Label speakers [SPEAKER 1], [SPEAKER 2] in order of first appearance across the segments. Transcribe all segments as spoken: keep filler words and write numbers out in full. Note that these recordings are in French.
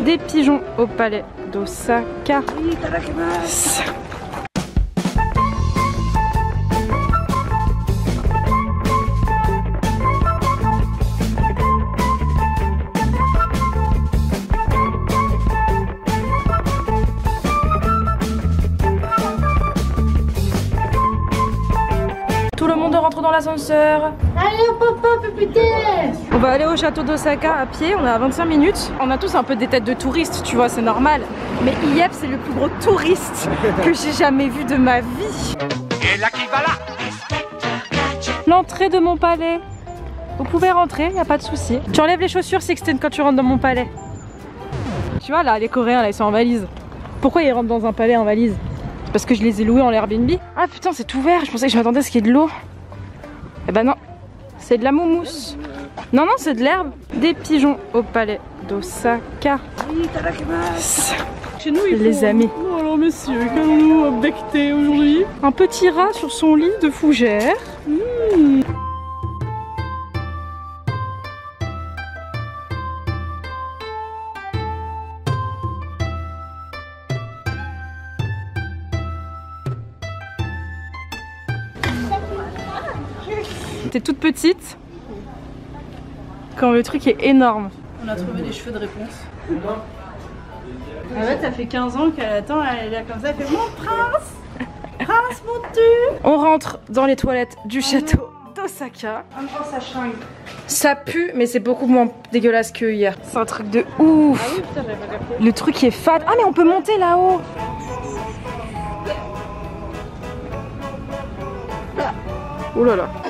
[SPEAKER 1] des pigeons au palais d'Osaka. Tout le monde rentre dans l'ascenseur.
[SPEAKER 2] Allez hop hop putain.
[SPEAKER 1] On va aller au château d'Osaka à pied, on est à vingt-cinq minutes. On a tous un peu des têtes de touristes, tu vois, c'est normal. Mais Iep, c'est le plus gros touriste que j'ai jamais vu de ma vie.
[SPEAKER 3] Et là qui va là.
[SPEAKER 1] L'entrée de mon palais. Vous pouvez rentrer, y a pas de souci. Tu enlèves les chaussures, Sixtine, quand tu rentres dans mon palais. Tu vois là, les Coréens là, ils sont en valise. Pourquoi ils rentrent dans un palais en valise? Parce que je les ai loués en Airbnb. Ah putain, c'est ouvert, je pensais que je m'attendais à ce qu'il y ait de l'eau. Eh ben non, c'est de la moumousse. Non, non, c'est de l'herbe. Des pigeons au palais d'Osaka.
[SPEAKER 4] Chez nous, il
[SPEAKER 1] les
[SPEAKER 4] faut...
[SPEAKER 1] amis.
[SPEAKER 4] Oh, alors messieurs, qu'allons-nous becter aujourd'hui?
[SPEAKER 1] Un petit rat sur son lit de fougère. Mmh. T'es toute petite quand le truc est énorme.
[SPEAKER 4] On a trouvé les cheveux de réponse. En fait, ça fait quinze ans qu'elle attend, elle est là comme ça, elle fait mon prince, prince mon tu.
[SPEAKER 1] On rentre dans les toilettes du château d'Osaka. Ça pue, mais c'est beaucoup moins dégueulasse que hier. C'est un truc de ouf.
[SPEAKER 4] Ah oui, putain, j'avais pas capté.
[SPEAKER 1] Le truc est fade. Ah mais on peut monter là-haut. Oh là là.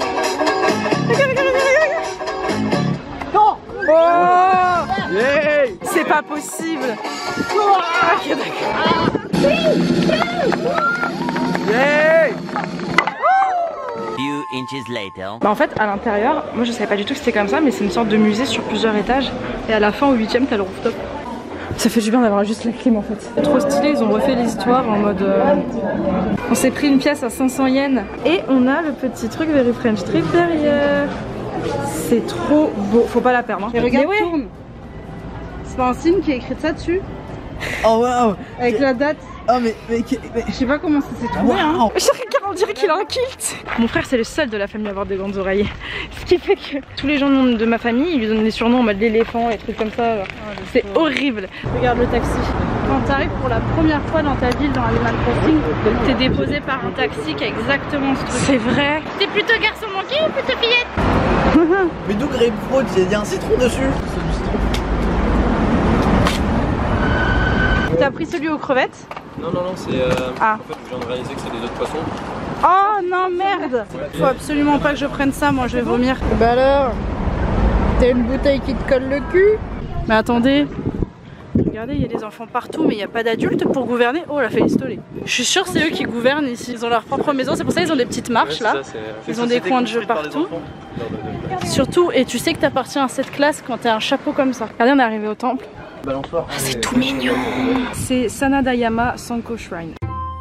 [SPEAKER 4] Non.
[SPEAKER 1] Oh
[SPEAKER 3] Yeah.
[SPEAKER 1] c'est pas possible. Ok, d'accord.
[SPEAKER 3] Yeah.
[SPEAKER 5] Few inches later.
[SPEAKER 1] Bah en fait à l'intérieur, moi je savais pas du tout que c'était comme ça, mais c'est une sorte de musée sur plusieurs étages. Et à la fin au huitième t'as le rooftop. Ça fait du bien d'avoir juste la clim en fait. C'est trop stylé, ils ont refait l'histoire en mode... Euh... On s'est pris une pièce à cinq cents yens. Et on a le petit truc Very French Trip derrière. C'est trop beau, faut pas la perdre. Hein.
[SPEAKER 4] Et regarde,
[SPEAKER 1] mais ouais.
[SPEAKER 4] tourne. C'est pas un signe qui a écrit ça dessus?
[SPEAKER 6] Oh waouh.
[SPEAKER 4] Avec la date.
[SPEAKER 6] Oh mais, mais, mais...
[SPEAKER 4] Je sais pas comment ça s'est trouvé hein.
[SPEAKER 6] Wow.
[SPEAKER 1] Je regarde, on dirait qu'il a un kilt. Mon frère c'est le seul de la famille à avoir des grandes oreilles. Ce qui fait que tous les gens de ma famille ils lui donnent des surnoms en mode l'éléphant et trucs comme ça.
[SPEAKER 4] Oh,
[SPEAKER 1] c'est horrible.
[SPEAKER 4] Regarde le taxi. Quand t'arrives pour la première fois dans ta ville dans Animal Crossing, t'es déposé par un taxi qui a exactement ce truc.
[SPEAKER 1] C'est vrai.
[SPEAKER 2] T'es plutôt garçon manqué ou plutôt fillette?
[SPEAKER 6] Mais d'où grapefruit, il y a un citron dessus. C'est du citron.
[SPEAKER 1] T'as pris celui aux crevettes?
[SPEAKER 7] Non, non, non, c'est. Euh,
[SPEAKER 1] Ah.
[SPEAKER 7] En fait, je viens de réaliser que c'est des autres poissons.
[SPEAKER 4] Oh non merde. Faut absolument pas que je prenne ça, moi je vais vomir. Bah alors, t'as une bouteille qui te colle le cul? Mais attendez, regardez, il y a des enfants partout, mais il n'y a pas d'adultes pour gouverner. Oh, la félistolée. Je suis sûre c'est eux qui gouvernent ici. Ils ont leur propre maison, c'est pour ça qu'ils ont des petites marches
[SPEAKER 7] Ouais,
[SPEAKER 4] là.
[SPEAKER 7] ça,
[SPEAKER 4] Ils ont des coins de jeu partout. Surtout, et tu sais que t'appartiens à cette classe quand t'as un chapeau comme ça. Regardez, on est arrivé au temple.
[SPEAKER 6] Balançoire.
[SPEAKER 1] Ah, c'est tout mignon. C'est Sanadayama Sanko Shrine.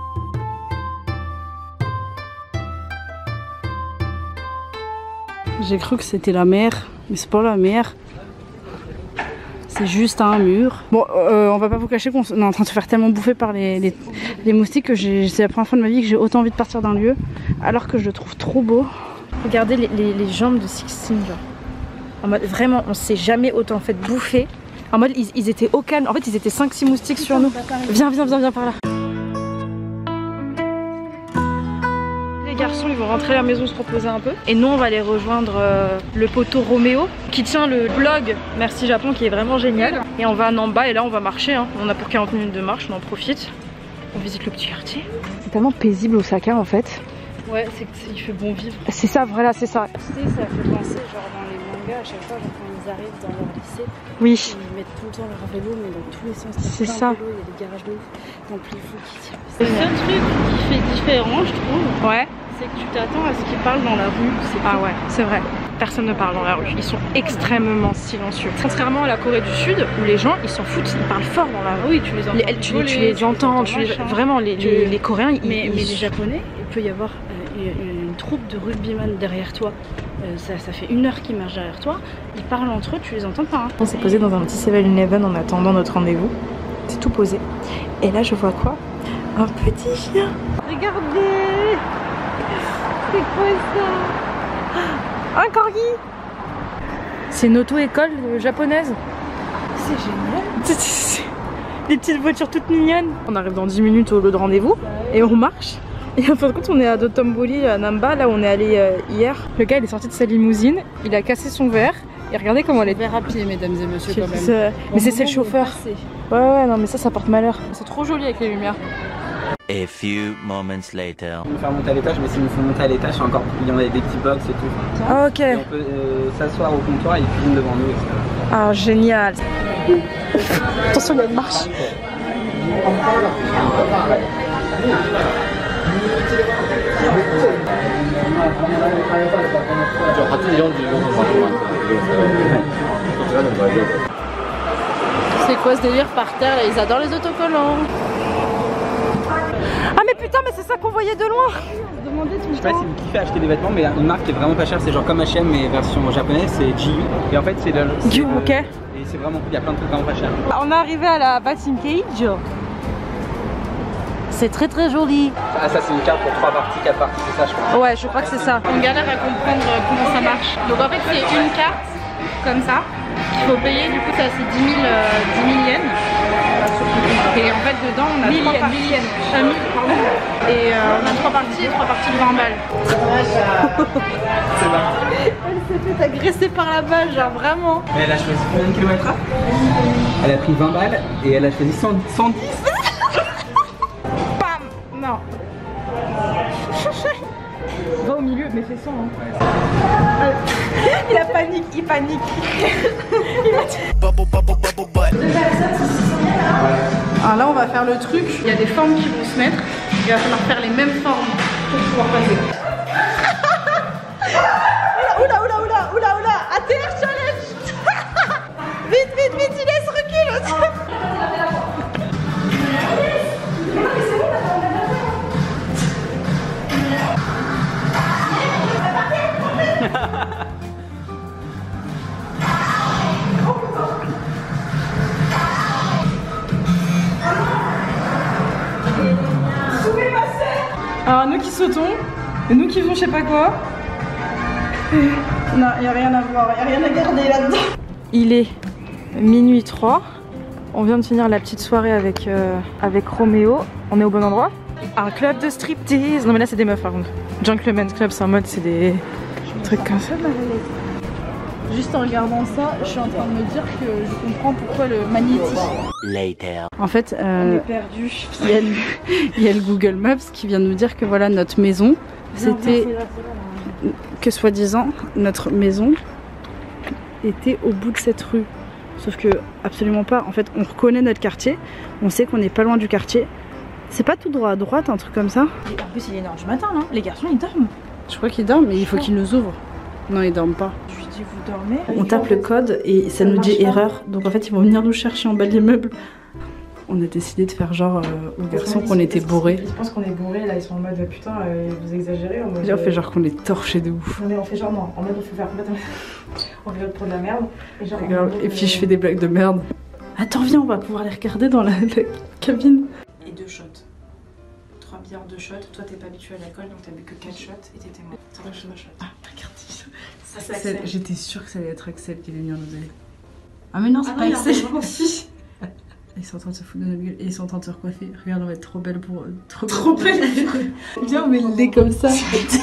[SPEAKER 4] J'ai cru que c'était la mer, mais c'est pas la mer. C'est juste un mur. Bon, euh, on va pas vous cacher qu'on est en train de se faire tellement bouffer par les, les, les moustiques que c'est la première fois de ma vie que j'ai autant envie de partir d'un lieu, alors que je le trouve trop beau.
[SPEAKER 1] Regardez les, les, les jambes de Sixtine, genre. En mode, vraiment, on s'est jamais autant fait bouffer. En mode, ils, ils étaient au calme. En fait, ils étaient cinq six moustiques sur nous. Viens, viens, viens, viens par là. Les garçons, ils vont rentrer à la maison se reposer un peu. Et nous, on va aller rejoindre euh, le poteau Roméo qui tient le blog Merci Japon qui est vraiment génial. Et on va en bas et là, on va marcher. Hein. On a pour quarante minutes de marche, on en profite. On visite le petit quartier. C'est tellement paisible Osaka en fait.
[SPEAKER 4] Ouais, c'est qu'il fait bon vivre.
[SPEAKER 1] C'est ça, voilà, c'est ça.
[SPEAKER 4] Tu sais, ça fait penser genre dans les mangas à chaque fois genre, quand ils arrivent dans leur lycée.
[SPEAKER 1] Oui.
[SPEAKER 4] Ils mettent tout le temps leur vélo, mais dans tous les sens.
[SPEAKER 1] C'est
[SPEAKER 4] plein de
[SPEAKER 1] ça.
[SPEAKER 4] vélos, il y a des garages de ouf. Donc les fous qui tirent. Le seul truc qui fait différent, je trouve,
[SPEAKER 1] Ouais.
[SPEAKER 4] c'est que tu t'attends à ce qu'ils parlent dans la rue.
[SPEAKER 1] Ah ouais, c'est vrai. Personne ne parle dans la rue. Ils sont extrêmement silencieux. Contrairement à la Corée du Sud, où les gens, ils s'en foutent, ils parlent fort dans la rue.
[SPEAKER 4] Oui, tu les entends.
[SPEAKER 1] Les, tu, les, tu les entends, tu les, vraiment, les, les, les Coréens, ils,
[SPEAKER 4] Mais,
[SPEAKER 1] ils...
[SPEAKER 4] mais les Japonais, il peut y avoir euh, une, une troupe de rugbyman derrière toi. Euh, euh, ça, ça fait une heure qu'ils marchent derrière toi, ils parlent entre eux, tu les entends pas. Hein.
[SPEAKER 1] On s'est posé dans un petit seven eleven en attendant notre rendez-vous. C'est tout posé. Et là je vois quoi? Un petit chien. Regardez. C'est quoi ça? Un corgi. C'est une auto-école japonaise. C'est génial. Des petites voitures toutes mignonnes. On arrive dans dix minutes au lieu de rendez-vous et on marche. Et en fin de compte, on est à Dotonbori à Namba, là où on est allé euh, hier. Le gars il est sorti de sa limousine, il a cassé son verre. Et regardez comment elle est.
[SPEAKER 4] Verre à pied, mesdames et messieurs, quand même.
[SPEAKER 1] Euh, mais c'est le chauffeur. Ouais, ouais, non, mais ça, ça porte malheur. C'est trop joli avec les lumières.
[SPEAKER 5] A few moments later.
[SPEAKER 8] On peut faire monter à l'étage, mais s'ils nous font monter à l'étage, c'est encore il y en a des petits box et tout.
[SPEAKER 1] Ah, ok.
[SPEAKER 8] Et on peut euh, s'asseoir au comptoir et ils cuisinent devant nous. Et
[SPEAKER 1] ah, génial. Attention, il y a une marche.
[SPEAKER 4] C'est quoi ce délire par terre là? Ils adorent les autocollants.
[SPEAKER 1] Ah mais putain, mais c'est ça qu'on voyait de loin.
[SPEAKER 8] je sais pas si vous kiffez acheter des vêtements, mais une marque qui est vraiment pas chère, c'est genre comme H et M mais version japonaise, c'est G U. Et en fait c'est le...
[SPEAKER 1] G U, ok.
[SPEAKER 8] Et c'est vraiment cool, il y a plein de trucs vraiment pas chers.
[SPEAKER 1] On est arrivé à la Batting Cage. C'est très très joli.
[SPEAKER 8] Ah ça c'est une carte pour trois parties, quatre parties, c'est ça je crois.
[SPEAKER 1] Ouais, je crois que c'est ça.
[SPEAKER 2] On galère à comprendre comment ça marche. Donc en fait c'est une carte comme ça qu'il faut payer, du coup ça c'est dix mille yens. Et en fait dedans on a trois parties. Euh, mille, pardon. Et euh, on a trois parties et trois parties de vingt balles.
[SPEAKER 8] C'est marrant.
[SPEAKER 4] Elle s'est fait agresser par la balle, genre vraiment.
[SPEAKER 8] Mais elle a choisi combien de kilomètres? Elle a pris vingt balles et elle a choisi cent dix.
[SPEAKER 1] Non. Va au milieu, mais fais ça. Hein. Il a panique, il panique.
[SPEAKER 4] Alors là on va faire le truc, il y a des formes qui vont se mettre, il va falloir faire les mêmes formes pour pouvoir passer.
[SPEAKER 1] Oula, oula, oula, oula, oula, A T R challenge. Vite, vite, vite, il laisse recul.
[SPEAKER 4] Alors nous qui sautons, et nous qui faisons je sais pas quoi. Non, il n'y a rien à voir, il n'y a rien à garder là-dedans.
[SPEAKER 1] Il est minuit trois. On vient de finir la petite soirée avec, euh, avec Roméo. On est au bon endroit. Un club de striptease. Non mais là c'est des meufs par contre. Gentleman's Club, c'est en mode c'est des trucs comme ça.
[SPEAKER 4] Juste en regardant ça, je suis en train de me dire que je comprends pourquoi le magnétisme.
[SPEAKER 5] Later.
[SPEAKER 4] En fait, euh,
[SPEAKER 1] On est perdu.
[SPEAKER 4] il y, a le, il y a le Google Maps qui vient de nous dire que voilà notre maison, c'était que soi-disant notre maison était au bout de cette rue. Sauf que absolument pas. En fait, on reconnaît notre quartier, on sait qu'on n'est pas loin du quartier. C'est pas tout droit à droite, un truc comme ça.
[SPEAKER 1] Et en plus il est une heure du matin là. Les garçons ils dorment.
[SPEAKER 4] Je crois qu'ils dorment, mais il faut qu'ils nous ouvrent. Non, ils dorment pas.
[SPEAKER 1] Je lui dis vous dormez.
[SPEAKER 4] On tape le code et ça nous dit erreur. Donc en fait, ils vont venir nous chercher en bas de l'immeuble. On a décidé de faire genre euh, aux garçons qu'on était bourrés.
[SPEAKER 1] Ils pensent qu'on est bourrés, là ils sont en mode putain, euh, vous exagérez. En mode,
[SPEAKER 4] Et on fait genre qu'on est torchés de ouf.
[SPEAKER 1] Non mais on fait genre non, en mode on fait faire complètement. On rigole pour de la merde. Et, genre, en mode,
[SPEAKER 4] Et puis je fais des blagues de merde. Attends, viens, on va pouvoir les regarder dans la, la cabine.
[SPEAKER 1] Et deux shots. Trois bières, deux shots. Toi t'es pas habitué à l'alcool donc t'as bu que quatre shots et t'étais mort. Trois shots. Ah, regarde ça. Ça c'est Axel.
[SPEAKER 4] J'étais sûre que ça allait être Axel qui allait venir nous aider. Ah mais non, c'est
[SPEAKER 1] Ah
[SPEAKER 4] pas
[SPEAKER 1] non,
[SPEAKER 4] Axel.
[SPEAKER 1] aussi.
[SPEAKER 4] Ils sont en train de se foutre de notre gueule et ils sont en train de se recoiffer. Regarde, on va être trop belle pour. Trop,
[SPEAKER 1] Trop belle.
[SPEAKER 4] Viens, on met le nez comme ça.
[SPEAKER 1] Est-ce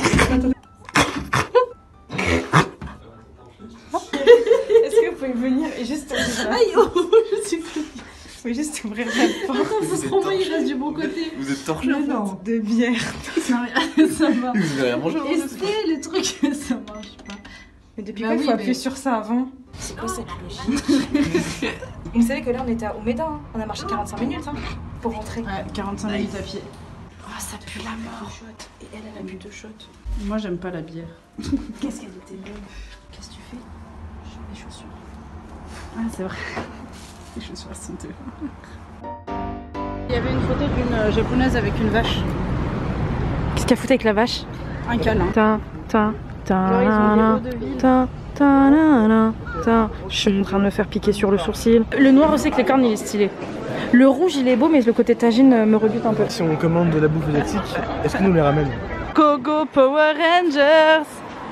[SPEAKER 1] que vous pouvez venir et juste
[SPEAKER 4] Aïe, oh, je suis plus.
[SPEAKER 1] Vous pouvez juste ouvrir la porte.
[SPEAKER 4] C'est trop il reste du bon côté.
[SPEAKER 6] Vous êtes torchés
[SPEAKER 1] Mais non, de bière.
[SPEAKER 4] Non, mais ça va.
[SPEAKER 6] Vous avez rien mangé avant
[SPEAKER 4] Est-ce que le truc, ça marche pas?
[SPEAKER 1] Mais depuis
[SPEAKER 4] Bah
[SPEAKER 1] quand il
[SPEAKER 4] oui,
[SPEAKER 1] faut
[SPEAKER 4] mais-
[SPEAKER 1] appuyer sur ça avant? C'est quoi cette logique? Vous savez que là on était à Omeda, hein. On a marché quarante-cinq minutes hein, pour rentrer.
[SPEAKER 4] Ouais, quarante-cinq minutes à pied.
[SPEAKER 1] Oh ça pue la mort. Et elle, elle a bu deux shots.
[SPEAKER 4] Moi, j'aime pas la bière.
[SPEAKER 1] Qu'est-ce qu'elle était bonne. Qu'est-ce que tu fais? Je mets mes chaussures.
[SPEAKER 4] Ah, c'est vrai. Les chaussures sont deux. Il y avait une photo d'une japonaise avec une vache.
[SPEAKER 1] Qu'est-ce qu'elle fout avec la vache?
[SPEAKER 4] Un câlin.
[SPEAKER 1] Ta, ta,
[SPEAKER 4] Genre, ils ont des hauts de ville.
[SPEAKER 1] Ta, ta, na, na, ta. Je suis en train de me faire piquer sur le sourcil. Le noir aussi avec les cornes, il est stylé. Le rouge, il est beau, mais le côté tagine me rebute un peu.
[SPEAKER 9] Si on commande de la bouffe asiatique, est-ce qu'ils nous les ramènent?
[SPEAKER 4] Go go Power Rangers!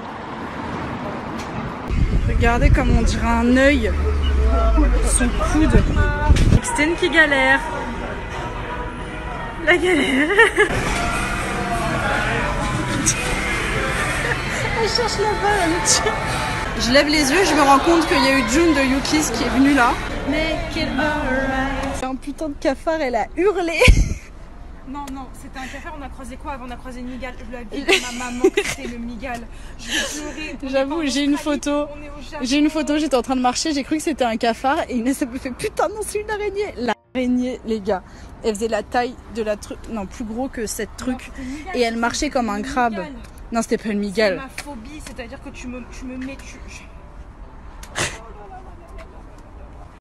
[SPEAKER 4] Regardez comme on dirait un œil. Son coude.
[SPEAKER 1] Exten qui galère. La galère.
[SPEAKER 4] Elle cherche là-bas, elle me tue. Je lève les yeux, je me rends compte qu'il y a eu June de Yuki's qui est venue là. Make it alright. C'est un putain de cafard, elle a hurlé.
[SPEAKER 1] Non, non, c'était un cafard, on a croisé quoi avant? On a croisé une migale. Je lui ai dit à ma maman que c'était le migale. Je vais pleurer.
[SPEAKER 4] J'avoue, j'ai une photo. J'ai une photo, j'étais en train de marcher, j'ai cru que c'était un cafard et Inès elle me fait putain non, c'est une araignée. L'araignée, les gars, elle faisait la taille de la truc, non, plus gros que cette truc. Et elle marchait comme un crabe. Non, c'était pas une migale.
[SPEAKER 1] C'est ma phobie, c'est-à-dire que tu me, tu me mets... Tu...